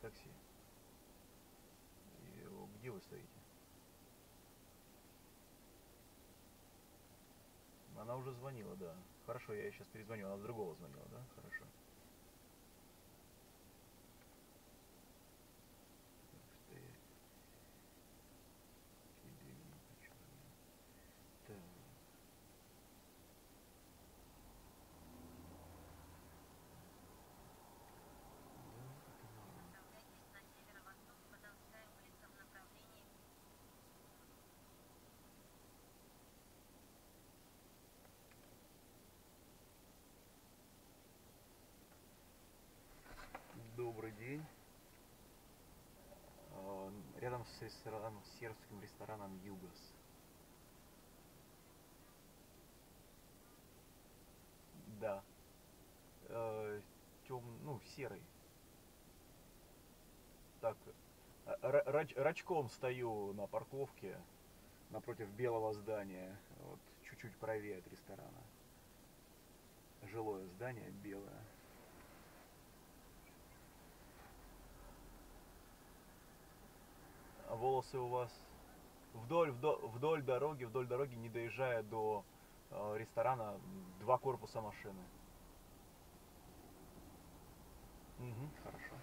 такси. И, где вы стоите? Она уже звонила, да. Хорошо, я ей сейчас перезвоню. Она с другого звонила, да? Хорошо. Так. Добрый день. Рядом с рестораном, с сербским рестораном Югос. Да. Ну, серый. Так, рачком стою на парковке напротив белого здания, вот чуть-чуть правее от ресторана. Жилое здание белое. А волосы у вас вдоль дороги, не доезжая до ресторана, 2 корпуса машины. Угу, хорошо.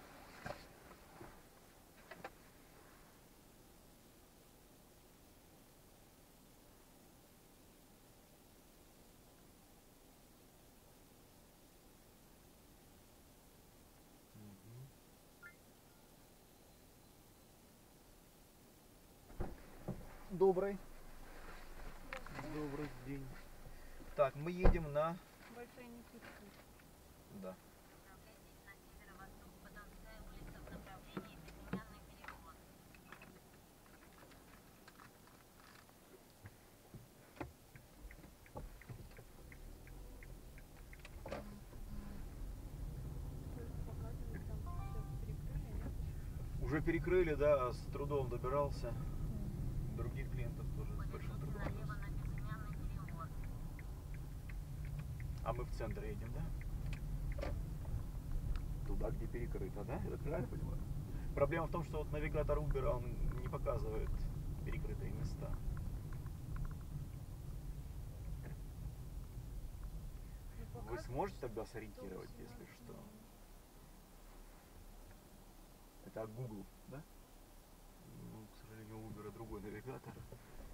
Добрый. Добрый день. Так, мы едем на... Большая Никитская. Да. То есть показывает, там все перекрыли, нет? Уже перекрыли, да, с трудом добирался. Других клиентов тоже с большим трудом. А мы в центр едем, да? Туда, где перекрыто, да? Я правильно понимаю? Проблема в том, что вот навигатор Uber, он не показывает перекрытые места. Вы сможете тогда сориентировать, если что? Это Google, да? Ну, к сожалению, у Uber другой навигатор.